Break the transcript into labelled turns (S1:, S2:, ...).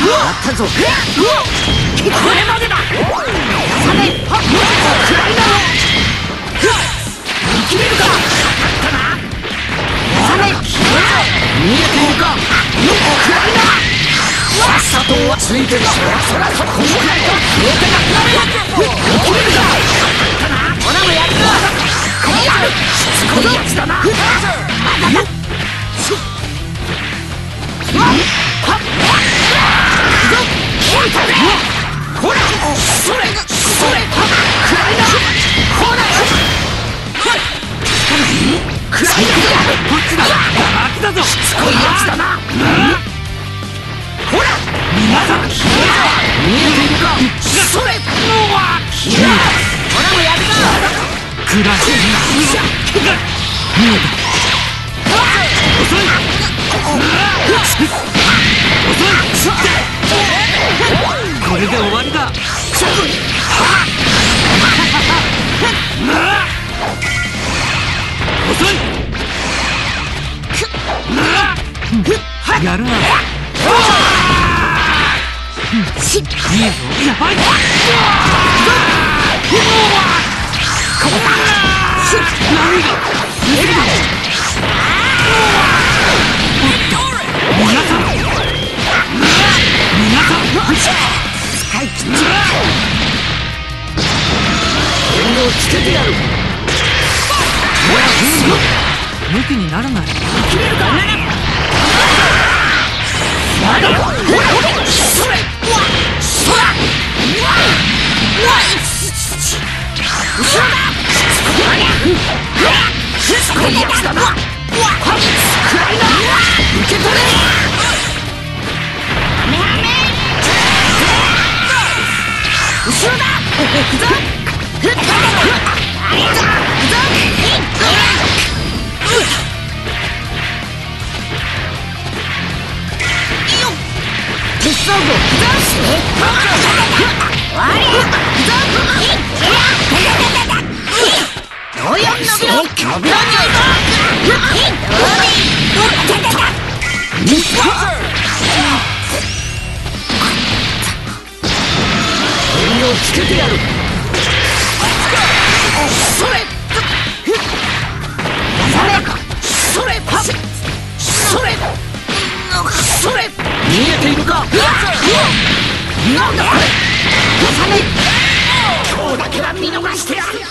S1: ったぞ。これまでだ。さめくらいだ。生きれるか。さめ逃げているか。くらいだ。さっさとついてる。そらそこのくらいか。生きれるか。ほらもやるか。このやるしつこいやつだな。まだだ。ほらそれくらいだ。ほらくらいだ。こっちだ。楽だぞ。しつこいやつだな。ほら皆さん見えているか。それほらもやるか。くらい見えた。遅い。これで終わりだ。遅い。やるな。いいぞ。やばい。何が皆さん使い切っちゃ援護をつけてやる。向きにならない。生きれるか。まだそれそら後ろだ。しつこいやつだな。くらいな。受け取れ。後ろだ。行くぞ。手伝うぞ。つけてやる。それそれそれ見えているか。なんだこれ。今日だけは見逃してやる。